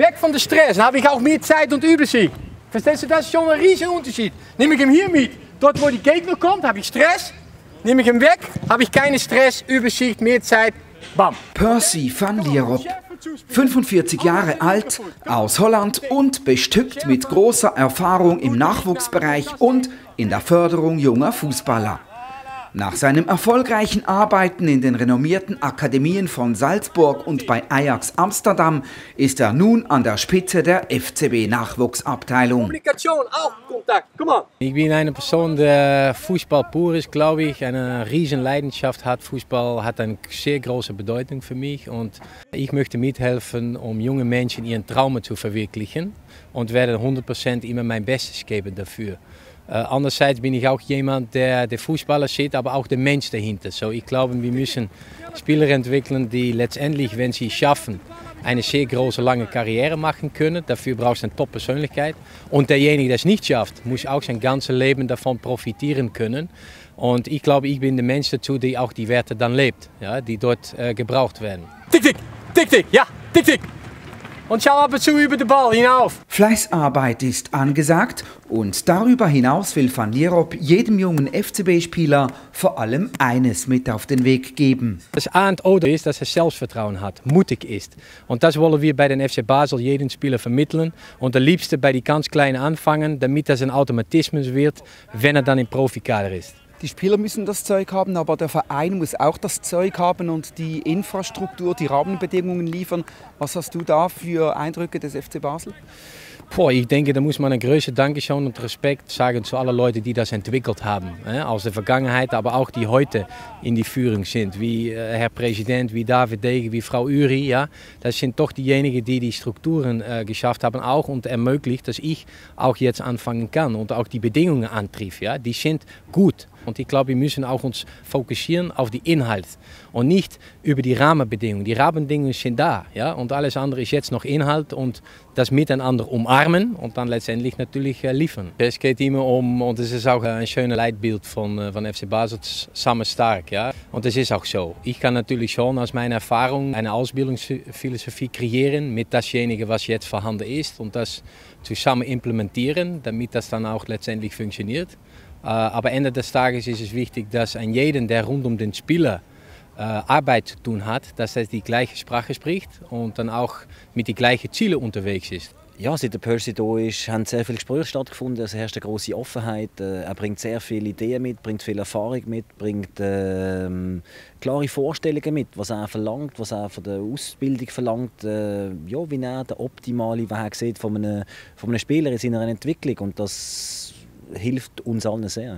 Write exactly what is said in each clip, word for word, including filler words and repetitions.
Weg von der Stress, dann habe ich auch mehr Zeit und Übersicht. Verstehst du, das ist schon ein riesiger Unterschied. Nehme ich ihn hier mit, dort wo die Gegner kommt, habe ich Stress. Nehme ich ihn weg, habe ich keinen Stress, Übersicht, mehr Zeit, bam. Percy van Lierop, fünfundvierzig Jahre alt, aus Holland und bestückt mit großer Erfahrung im Nachwuchsbereich und in der Förderung junger Fußballer. Nach seinem erfolgreichen Arbeiten in den renommierten Akademien von Salzburg und bei Ajax Amsterdam ist er nun an der Spitze der F C B-Nachwuchsabteilung. Kommunikation, auch Kontakt, komm mal. Ich bin eine Person, der Fußball pur ist, glaube ich, eine riesen Leidenschaft hat. Fußball hat eine sehr große Bedeutung für mich und ich möchte mithelfen, um junge Menschen ihren Traum zu verwirklichen und werde hundert Prozent immer mein Bestes geben dafür. Uh, andererseits bin ich auch jemand, der der Fußballer sieht, aber auch der Mensch dahinter. So, ich glaube, wir müssen Spieler entwickeln, die letztendlich, wenn sie es schaffen, eine sehr große, lange Karriere machen können. Dafür brauchst du eine Top-Persönlichkeit. Und derjenige, der es nicht schafft, muss auch sein ganzes Leben davon profitieren können. Und ich glaube, ich bin der Mensch dazu, der auch die Werte dann lebt, ja, die dort uh, gebraucht werden. Tick, tick, tick, tick, ja, tick, tick. Und schau ab und zu über den Ball hinauf. Fleißarbeit ist angesagt und darüber hinaus will van Lierop jedem jungen F C B-Spieler vor allem eines mit auf den Weg geben. Das A und O ist, dass er Selbstvertrauen hat, mutig ist. Und das wollen wir bei den F C Basel jedem Spieler vermitteln. Und am liebsten bei die ganz Kleinen anfangen, damit das ein Automatismus wird, wenn er dann im Profikader ist. Die Spieler müssen das Zeug haben, aber der Verein muss auch das Zeug haben und die Infrastruktur, die Rahmenbedingungen liefern. Was hast du da für Eindrücke des F C Basel? Boah, ich denke, da muss man ein größer Dankeschön und Respekt sagen zu allen Leuten, die das entwickelt haben. Aus der Vergangenheit, aber auch die heute in die Führung sind. Wie Herr Präsident, wie David Degen, wie Frau Uri. Ja? Das sind doch diejenigen, die die Strukturen äh, geschafft haben auch und ermöglicht, dass ich auch jetzt anfangen kann und auch die Bedingungen antriff. Ja? Die sind gut. Und ich glaube, wir müssen auch uns fokussieren auf die Inhalt und nicht über die Rahmenbedingungen. Die Rahmenbedingungen sind da, ja? Und alles andere ist jetzt noch Inhalt und das miteinander umarmen und dann letztendlich natürlich äh, liefern. Es geht immer um, und es ist auch ein schönes Leitbild von, äh, von F C Basel, zusammen stark. Ja? Und das ist auch so. Ich kann natürlich schon aus meiner Erfahrung eine Ausbildungsphilosophie kreieren mit dasjenige, was jetzt vorhanden ist und das zusammen implementieren, damit das dann auch letztendlich funktioniert. Uh, aber Ende des Tages ist es wichtig, dass ein jeder, der rund um den Spieler uh, Arbeit zu tun hat, dass er die gleiche Sprache spricht und dann auch mit den gleichen Zielen unterwegs ist. Ja, seit der Percy da ist, haben sehr viele Gespräche stattgefunden. Es herrscht eine große Offenheit. Er bringt sehr viele Ideen mit, bringt viel Erfahrung mit, bringt ähm, klare Vorstellungen mit, was er verlangt, was er von der Ausbildung verlangt, äh, ja, wie er den optimalen Weg sieht von einem, von einem Spieler in seiner Entwicklung. Und das hilft uns allen sehr.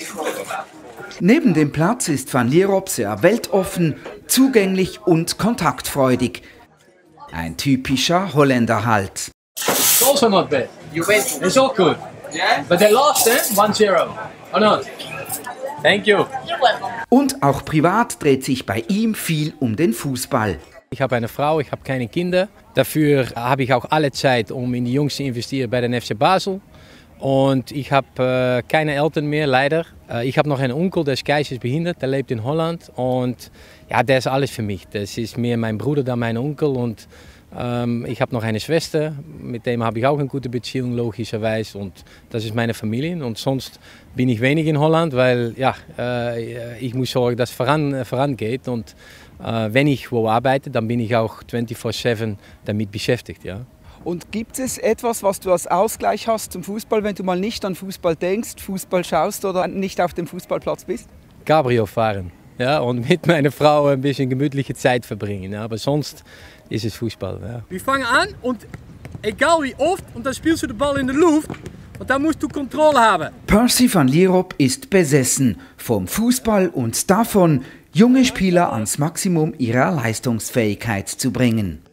Neben dem Platz ist van Lierop sehr weltoffen, zugänglich und kontaktfreudig. Ein typischer Holländer halt. It's also not bad. It's all good. Yeah? But they lost, eh? one zero. Or not? Thank you. Und auch privat dreht sich bei ihm viel um den Fußball. Ich habe eine Frau, ich habe keine Kinder. Dafür habe ich auch alle Zeit, um in die Jungs zu investieren bei den F C Basel. Und ich habe äh, keine Eltern mehr, leider. Äh, ich habe noch einen Onkel, der ist geistig behindert, der lebt in Holland. Und ja, der ist alles für mich. Das ist mehr mein Bruder dann mein Onkel. Und ähm, ich habe noch eine Schwester, mit dem habe ich auch eine gute Beziehung, logischerweise. Und das ist meine Familie. Und sonst bin ich wenig in Holland, weil ja, äh, ich muss sorgen, dass es voran, vorangeht. Und äh, wenn ich wo arbeite, dann bin ich auch vierundzwanzig sieben damit beschäftigt. Ja. Und gibt es etwas, was du als Ausgleich hast zum Fußball, wenn du mal nicht an Fußball denkst, Fußball schaust oder nicht auf dem Fußballplatz bist? Cabrio fahren, ja, und mit meiner Frau ein bisschen gemütliche Zeit verbringen. Ja, aber sonst ist es Fußball. Ja. Wir fangen an und egal wie oft, und dann spielst du den Ball in der Luft und dann musst du Kontrolle haben. Percy van Lierop ist besessen vom Fußball und davon, junge Spieler ans Maximum ihrer Leistungsfähigkeit zu bringen.